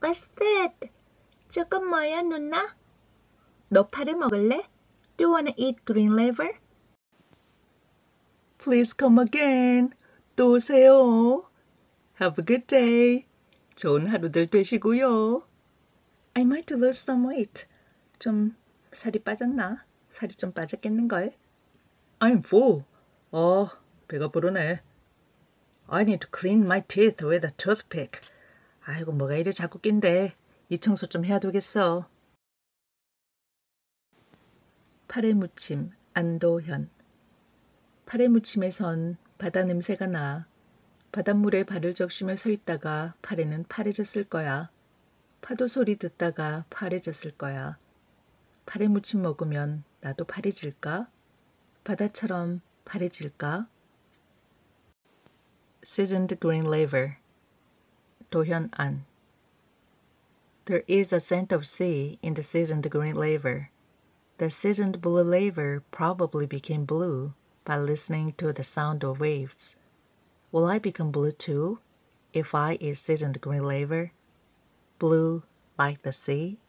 What's that? 저건 뭐야, 누나? 너 파래 먹을래? Do you wanna eat green liver? Please come again. 또 오세요. Have a good day. 좋은 하루들 되시고요. I might lose some weight. 좀 살이 빠졌나? 살이 좀 빠졌겠는걸? I'm full. 배가 부르네. I need to clean my teeth with a toothpick. 아이고, 뭐가 이리 자꾸 낀데. 이 청소 좀 해야 되겠어. 파래무침, 안도현. 파래무침에선 바다 냄새가 나. 바닷물에 발을 적시며 서 있다가 파래는 파래졌을 거야. 파도 소리 듣다가 파래졌을 거야. 파래무침 먹으면 나도 파래질까? 바다처럼 파래질까? Seasoned green liver. 도현안. There is a scent of sea in the seasoned green liver. The seasoned blue liver probably became blue by listening to the sound of waves. Will I become blue too if I eat seasoned green liver? Blue like the sea?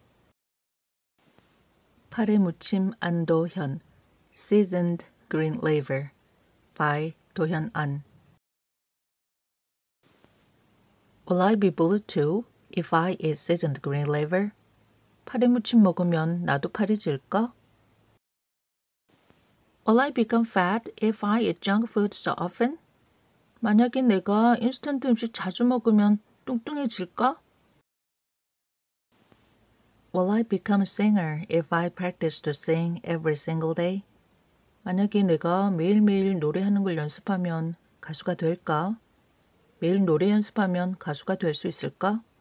파래무침 안도현. Seasoned green liver by 도현안. Will I be blue too if I eat seasoned green liver? 파래무침 먹으면 나도 파래질까? Will I become fat if I eat junk food so often? 만약에 내가 인스턴트 음식 자주 먹으면 뚱뚱해질까? Will I become a singer if I practice to sing every single day? 만약에 내가 매일매일 노래하는 걸 연습하면 가수가 될까? 매일 노래 연습하면 가수가 될 수 있을까?